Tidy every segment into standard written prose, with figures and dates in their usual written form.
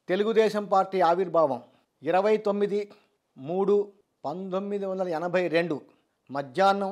Telugu Desam party ఆవిర్భావం 29/3/1982 మధ్యాహ్నం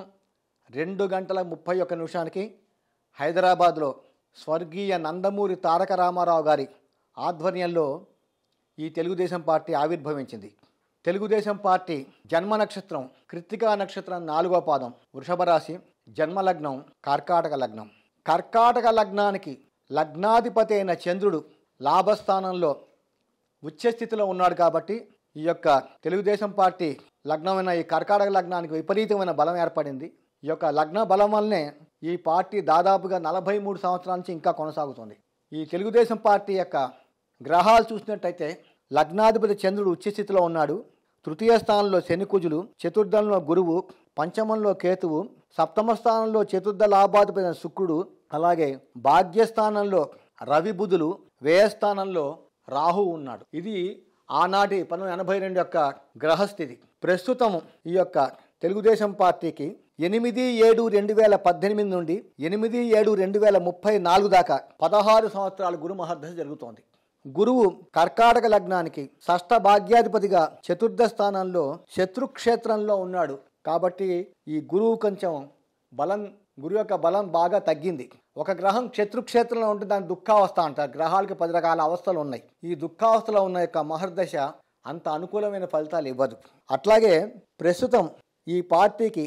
2:31 హైదరాబాద్లో స్వర్గీయ నందమూరి తారక రామారావు గారి ఆధ్వర్యంలో ఈ తెలుగుదేశం పార్టీ ఆవిర్భవించింది. తెలుగుదేశం పార్టీ జన్మ నక్షత్రం కృత్తికా నక్షత్రం 4వ పాదం వృషభ రాశి, జన్మలగ్నం కర్కాటక లగ్నం. కర్కాటక లగ్నానికి లగ్నాధిపతి అయిన చంద్రుడు లాభస్థానంలో ఉచ్చస్థితిలో ఉన్నాడు కాబట్టి ఈ యొక్క తెలుగుదేశం పార్టీ లగ్నమైన ఈ కర్కాటక లగ్నానికి విపరీతమైన బలం ఏర్పడింది. ఈ యొక్క లగ్న బలం వల్లనే ఈ పార్టీ దాదాపుగా 43 సంవత్సరాల నుంచి ఇంకా కొనసాగుతుంది. ఈ తెలుగుదేశం పార్టీ యొక్క గ్రహాలు చూసినట్టయితే లగ్నాధిపతి చంద్రుడు ఉచ్చస్థితిలో ఉన్నాడు. తృతీయ స్థానంలో శని కుజులు, చతుర్థంలో గురువు, పంచమంలో కేతువు, సప్తమ స్థానంలో చతుర్థ లాభాధిపతి శుక్రుడు, అలాగే భాగ్యస్థానంలో రవి బుధులు, వ్యయస్థానంలో రాహు ఉన్నాడు. ఇది ఆనాటి 1982 యొక్క గ్రహస్థితి. ప్రస్తుతం ఈ యొక్క తెలుగుదేశం పార్టీకి 8/7/2018 నుండి 8/7/2034 దాకా 16 సంవత్సరాలు గురు మహర్దశ జరుగుతోంది. గురువు కర్కాటక లగ్నానికి షష్ఠ భాగ్యాధిపతిగా చతుర్థ స్థానంలో శత్రుక్షేత్రంలో ఉన్నాడు. కాబట్టి ఈ గురువు కొంచెం గురువు యొక్క బలం బాగా తగ్గింది. ఒక గ్రహం శత్రుక్షేత్రంలో ఉంటే దాని దుఃఖావస్థ అంటారు. గ్రహాలకి 10 రకాల అవస్థలు ఉన్నాయి. ఈ దుఃఖావస్థలో ఉన్న యొక్క మహర్దశ అంత అనుకూలమైన ఫలితాలు ఇవ్వదు. అట్లాగే ప్రస్తుతం ఈ పార్టీకి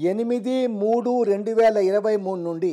8/3/2023 నుండి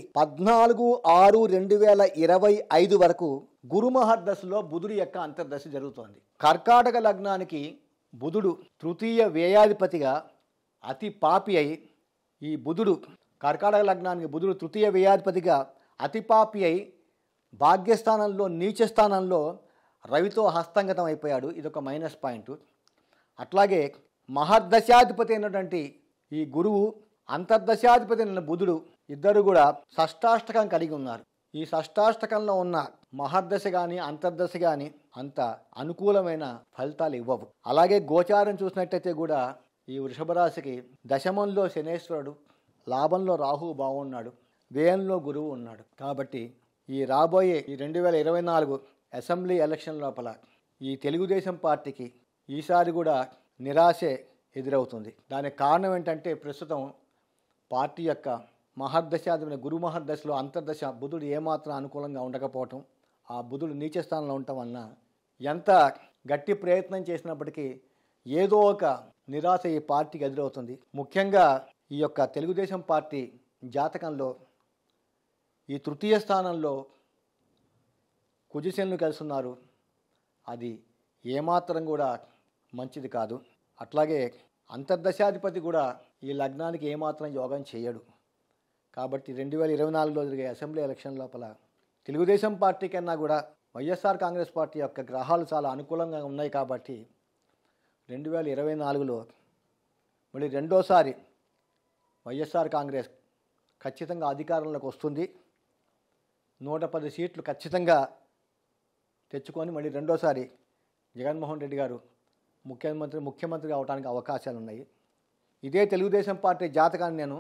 14/6/2025 వరకు గురు మహర్దశలో బుధుడి యొక్క అంతర్దశ జరుగుతోంది. కర్కాటక లగ్నానికి బుధుడు తృతీయ వ్యయాధిపతిగా అతి పాపి అయి ఈ బుధుడు కర్కాటక లగ్నానికి బుధుడు తృతీయ వ్యయాధిపతిగా అతి పాపి అయి భాగ్యస్థానంలో నీచ స్థానంలో రవితో హస్తంగతం అయిపోయాడు. ఇదొక మైనస్ పాయింట్. అట్లాగే మహర్దశాధిపతి అయినటువంటి ఈ గురువు అంతర్దశాధిపతి అయిన బుధుడు ఇద్దరు కూడా షష్టాష్టకం కలిగి ఉన్నారు. ఈ షష్టాష్టకంలో ఉన్న మహర్దశ కానీ అంతర్దశ కానీ అంత అనుకూలమైన ఫలితాలు ఇవ్వవు. అలాగే గోచారం చూసినట్టయితే కూడా ఈ వృషభ రాశికి దశమంలో శనేశ్వరుడు, లాభంలో రాహువు బాగున్నాడు, వ్యయంలో గురువు ఉన్నాడు. కాబట్టి ఈ రాబోయే ఈ 2024 అసెంబ్లీ ఎలక్షన్ లోపల ఈ తెలుగుదేశం పార్టీకి ఈసారి కూడా నిరాశే ఎదురవుతుంది. దానికి కారణం ఏంటంటే ప్రస్తుతం పార్టీ యొక్క మహర్దశాధిపతి గురు మహర్దశలో అంతర్దశ బుధుడు ఏమాత్రం అనుకూలంగా ఉండకపోవటం, ఆ బుధుడు నీచ స్థానంలో ఉండటం వలన ఎంత గట్టి ప్రయత్నం చేసినప్పటికీ ఏదో ఒక నిరాశ ఈ పార్టీకి ఎదురవుతుంది. ముఖ్యంగా ఈ యొక్క తెలుగుదేశం పార్టీ జాతకంలో ఈ తృతీయ స్థానంలో కుజశనులు కలిసి ఉన్నారు. అది ఏమాత్రం కూడా మంచిది కాదు. అట్లాగే అంతర్దశాధిపతి కూడా ఈ లగ్నానికి ఏమాత్రం యోగం చేయడు. కాబట్టి 2024లో జరిగే అసెంబ్లీ ఎలక్షన్ లోపల తెలుగుదేశం పార్టీ కన్నా కూడా వైఎస్ఆర్ కాంగ్రెస్ పార్టీ యొక్క గ్రహాలు చాలా అనుకూలంగా ఉన్నాయి. కాబట్టి 2024లో మళ్ళీ రెండోసారి వైఎస్ఆర్ కాంగ్రెస్ ఖచ్చితంగా అధికారంలోకి వస్తుంది. 110 సీట్లు ఖచ్చితంగా తెచ్చుకొని మళ్ళీ రెండోసారి జగన్మోహన్ రెడ్డి గారు ముఖ్యమంత్రి అవడానికి అవకాశాలు ఉన్నాయి. ఇదే తెలుగుదేశం పార్టీ జాతకాన్ని నేను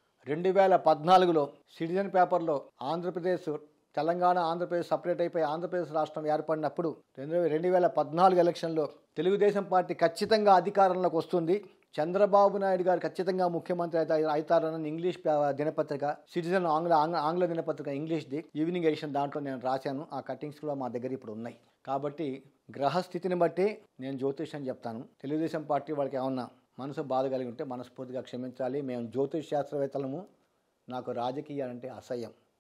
2014లో సిటిజన్ పేపర్లో తెలంగాణ ఆంధ్రప్రదేశ్ సపరేట్ అయిపోయి ఆంధ్రప్రదేశ్ రాష్ట్రం ఏర్పడినప్పుడు 2014 ఎలక్షన్లో తెలుగుదేశం పార్టీ ఖచ్చితంగా అధికారంలోకి వస్తుంది, చంద్రబాబు నాయుడు గారు ఖచ్చితంగా ముఖ్యమంత్రి అవుతారని ఇంగ్లీష్ దినపత్రిక సిటిజన్ ఆంగ్ల దినపత్రిక ఇంగ్లీష్ది ఈవినింగ్ ఎడిషన్ దాంట్లో నేను రాశాను. ఆ కట్టింగ్స్ కూడా మా దగ్గర ఇప్పుడు ఉన్నాయి. కాబట్టి గ్రహస్థితిని బట్టి నేను జ్యోతిష్యం చెప్తాను. తెలుగుదేశం పార్టీ వాళ్ళకి ఏమన్నా మనసు బాధ కలిగి ఉంటే మనస్ఫూర్తిగా క్షమించాలి. మేము జ్యోతిష్ శాస్త్రవేత్తలము, నాకు రాజకీయాలంటే అసహ్యం.